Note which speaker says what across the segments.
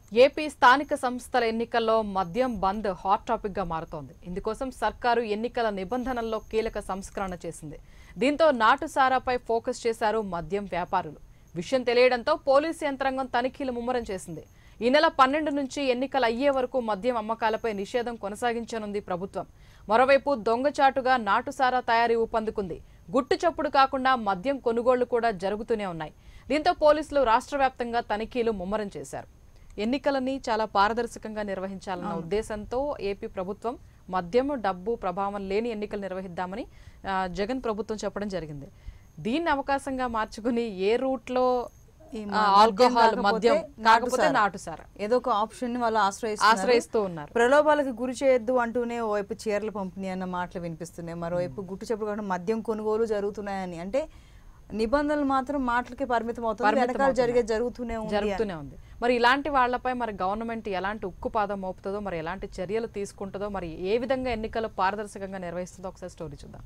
Speaker 1: AP స్థానిక సంస్థల ఎన్నికల్లో మద్యం బంద్ హాట్ టాపిక్ గా మారుతోంది. ఇందుకోసం సర్కారు ఎన్నికల నిబంధనల్లో కీలక సంస్కరణ చేసింది. దీంతో నాటుసారాపై ఫోకస్ చేశారు మద్యం వ్యాపారులు. విషయం తెలియడంతో పోలీసు యంత్రాంగం తనిఖీలు ముమ్మరం చేసింది. ఈ నెల 12 నుంచి ఎన్నికలు అయ్యే వరకు మద్యం అమ్మకాలపై నిషేధం కొనసాగించనుంది ప్రభుత్వం. మరోవైపు దొంగచాటుగా నాటుసారా తయారీ ఊపందుకుంది. గుట్టు చప్పుడు కాకుండా మద్యం కొనుగోళ్లు కూడా జరుగుతూనే ఉన్నాయి. దీంతో పోలీసులు రాష్ట్ర వ్యాప్తంగా తనిఖీలు ముమ్మరం చేశారు. ఎన్నికలని చాలా పారదర్శకంగా నిర్వహించాలన్న ఉద్దేశంతో ఏపీ ప్రభుత్వం మద్యం డబ్బు ప్రభావం లేని ఎన్నికలు నిర్వహిద్దామని జగన్ ప్రభుత్వం చెప్పడం జరిగింది. దీన్ని అవకాశంగా మార్చుకుని ఏ రూట్ లో ఆల్కహాల్ మద్యం కాకపోతే నాటుసారా
Speaker 2: ఏదో ఒక ఆప్షన్ ని వాళ్ళు
Speaker 1: ఆశ్రయిస్తూ ఉన్నారు.
Speaker 2: ప్రలోభాలకు గురి చేయొద్దు అంటూనే ఓవైపు చీరల పంపిణీ అన్న మాటలు వినిపిస్తున్నాయి. మరోవైపు గుట్టు చెప్పుడు కాకుండా మద్యం కొనుగోలు జరుగుతున్నాయని, అంటే నిబంధనలు మాత్రం మాటలకి పరిమితం అవుతుంది, వెనకాల జరుగుతూనే ఉంది.
Speaker 1: మరి ఇలాంటి వాళ్లపై మరి గవర్నమెంట్ ఎలాంటి ఉక్కుపాదం మోపుతుందో, మరి ఎలాంటి చర్యలు తీసుకుంటుందో, మరి ఏ విధంగా ఎన్నికలు పారదర్శకంగా నిర్వహిస్తుందో ఒకసారి స్టోరీ చూద్దాం.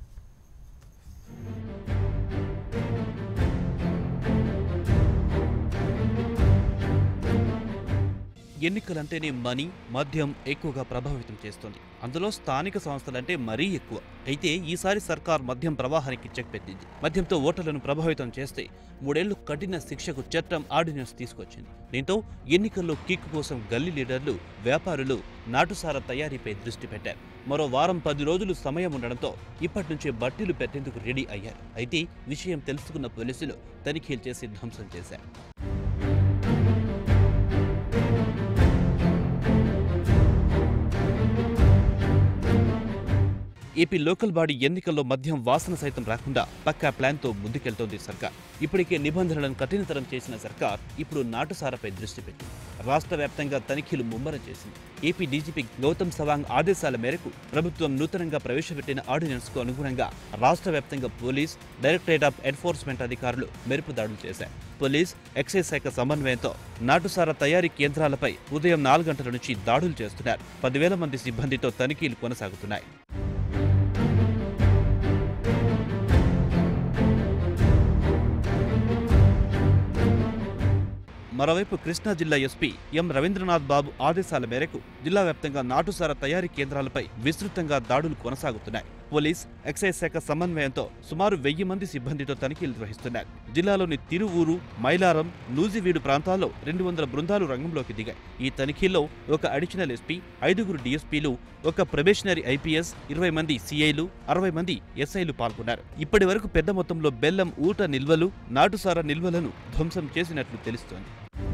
Speaker 3: ఎన్నికలంటేనే మనీ, మద్యం ఎక్కువగా ప్రభావితం చేస్తుంది. అందులో స్థానిక సంస్థలంటే మరీ ఎక్కువ. అయితే ఈసారి సర్కార్ మద్యం ప్రవాహానికి చెక్ పెట్టింది. మద్యంతో ఓటర్లను ప్రభావితం చేస్తే 3 ఏళ్లు కఠిన శిక్షకు చట్టం ఆర్డినెన్స్ తీసుకొచ్చింది. దీంతో ఎన్నికల్లో కిక్ కోసం గల్లీ లీడర్లు, వ్యాపారులు నాటుసారా తయారీపై దృష్టి పెట్టారు. మరో వారం 10 రోజులు సమయం ఉండడంతో ఇప్పటి నుంచే బట్టీలు పెట్టేందుకు రెడీ అయ్యారు. అయితే విషయం తెలుసుకున్న పోలీసులు తనిఖీలు చేసి ధ్వంసం చేశారు. ఏపీ లోకల్ బాడీ ఎన్నికల్లో మద్యం వాసన సైతం రాకుండా పక్కా ప్లాన్తో ముందుకెళ్తోంది సర్కార్. ఇప్పటికే నిబంధనలను కఠినతరం చేసిన సర్కార్ ఇప్పుడు నాటుసారాపై దృష్టి పెట్టింది. రాష్ట్ర వ్యాప్తంగా తనిఖీలు ముమ్మరం చేసింది. ఏపీ డీజీపీ గౌతమ్ సవాంగ్ ఆదేశాల మేరకు ప్రభుత్వం నూతనంగా ప్రవేశపెట్టిన ఆర్డినెన్స్ కు అనుగుణంగా రాష్ట్ర వ్యాప్తంగా పోలీస్, డైరెక్టరేట్ ఆఫ్ ఎన్ఫోర్స్మెంట్ అధికారులు మెరుపు దాడులు చేశారు. పోలీస్, ఎక్సైజ్ శాఖ సమన్వయంతో నాటుసారా తయారీ కేంద్రాలపై ఉదయం 4 గంటల నుంచి దాడులు చేస్తున్నారు. 10,000 మంది సిబ్బందితో తనిఖీలు కొనసాగుతున్నాయి. మరోవైపు కృష్ణా జిల్లా ఎస్పీ ఎం రవీంద్రనాథ్ బాబు ఆదేశాల మేరకు జిల్లా వ్యాప్తంగా నాటుసారా తయారీ కేంద్రాలపై విస్తృతంగా దాడులు కొనసాగుతున్నాయి. పోలీస్, ఎక్సైజ్ శాఖ సమన్వయంతో సుమారు 1000 మంది సిబ్బందితో తనిఖీలు నిర్వహిస్తున్నారు. జిల్లాలోని తిరువూరు, మైలారం, నూజివీడు ప్రాంతాల్లో 200 బృందాలు రంగంలోకి దిగాయి. ఈ తనిఖీల్లో ఒక అడిషనల్ ఎస్పీ, 5 డీఎస్పీలు, ఒక ప్రొబేషనరీ ఐపీఎస్, 20 మంది సీఐలు, 60 మంది ఎస్ఐలు పాల్గొన్నారు. ఇప్పటి వరకు పెద్ద మొత్తంలో బెల్లం, ఊట నిల్వలు, నాటుసారా నిల్వలను ధ్వంసం చేసినట్లు తెలుస్తోంది.